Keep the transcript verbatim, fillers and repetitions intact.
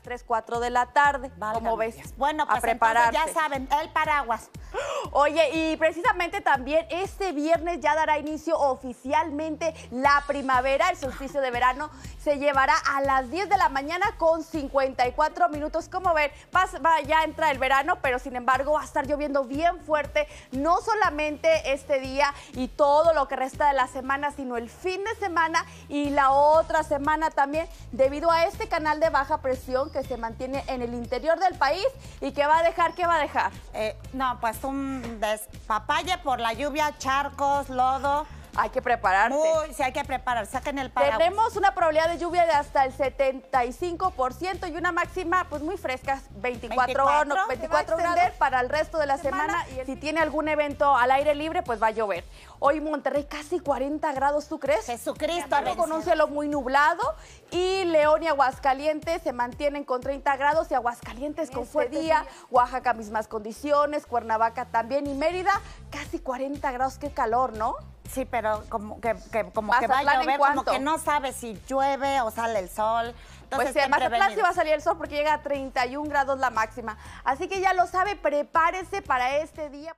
tres, cuatro de la tarde. Válgame ¿Cómo ves? Dios. Bueno, pues a prepararse. ya saben, el paraguas. Oye, y precisamente también este viernes ya dará inicio oficialmente la primavera. El solsticio de verano se llevará a las diez de la mañana con cincuenta y cuatro minutos. Como ven, Pasa, va, ya entra el verano, pero sin embargo va a estar lloviendo bien fuerte, no solamente este día y todo lo que resta de la semana, sino el fin de semana y la otra semana también, debido a este canal de baja presión que se mantiene en el interior del país y que va a dejar, ¿qué va a dejar? Eh, no, pues un despapalle por la lluvia, charcos, lodo. Hay que prepararse. Muy, sí, hay que prepararse. Saquen el paraguas. Tenemos una probabilidad de lluvia de hasta el setenta y cinco por ciento y una máxima pues muy fresca, veinticuatro, ¿veinticuatro? No, veinticuatro grados para el resto de la semana. semana. Y si tiene algún evento al aire libre, pues va a llover. Hoy Monterrey casi cuarenta grados, ¿tú crees? Jesucristo. Con un cielo muy nublado. Y León y Aguascalientes se mantienen con treinta grados y Aguascalientes con fuerte día. Oaxaca mismas condiciones, Cuernavaca también y Mérida casi cuarenta grados, qué calor, ¿no? Sí, pero como que, que como que va a llover, como que no sabe si llueve o sale el sol. Entonces, pues sí, en Mazatlán sí va a salir el sol porque llega a treinta y un grados la máxima. Así que ya lo sabe, prepárese para este día.